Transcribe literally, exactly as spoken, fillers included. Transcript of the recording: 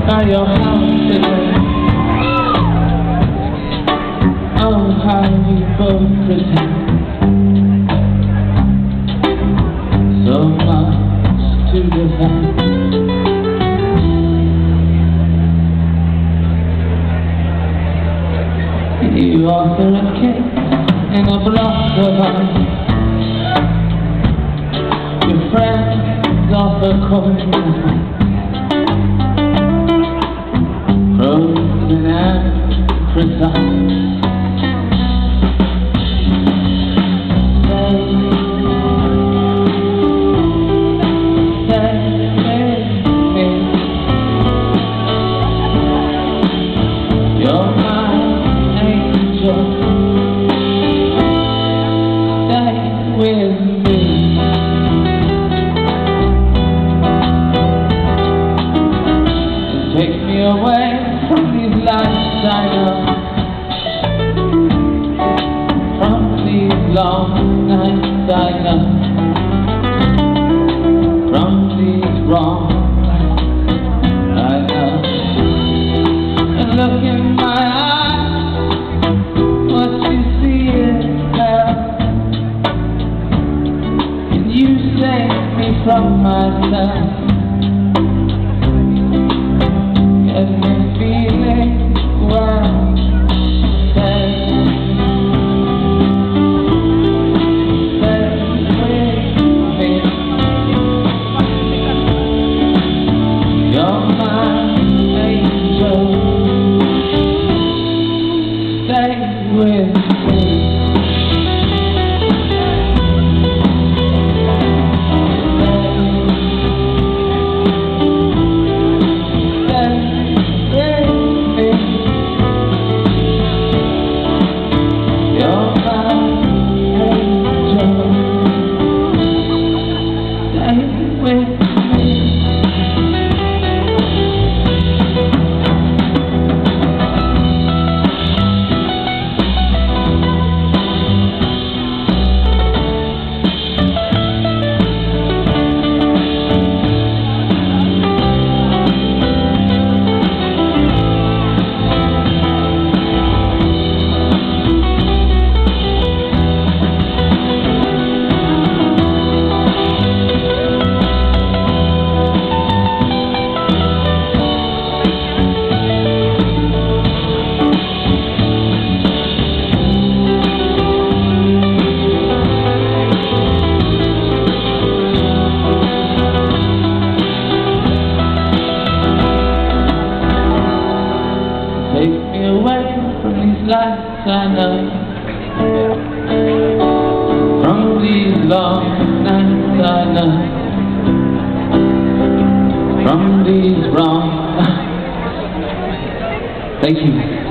by your house today. Oh, how we both pretend so much to defend. You offer a kiss in a block of ice. Your friends offer cold, frozen and precise. Take me away from these lights I know, from these long nights I know, from these wrong nights I know. And look in my eyes, what you see is hell. And you save me from myself. And the feeling well said, stay with me. You're my angel. Stay with me. Take me away from these lights I know, from these long nights I know, from these wrong. Thank you.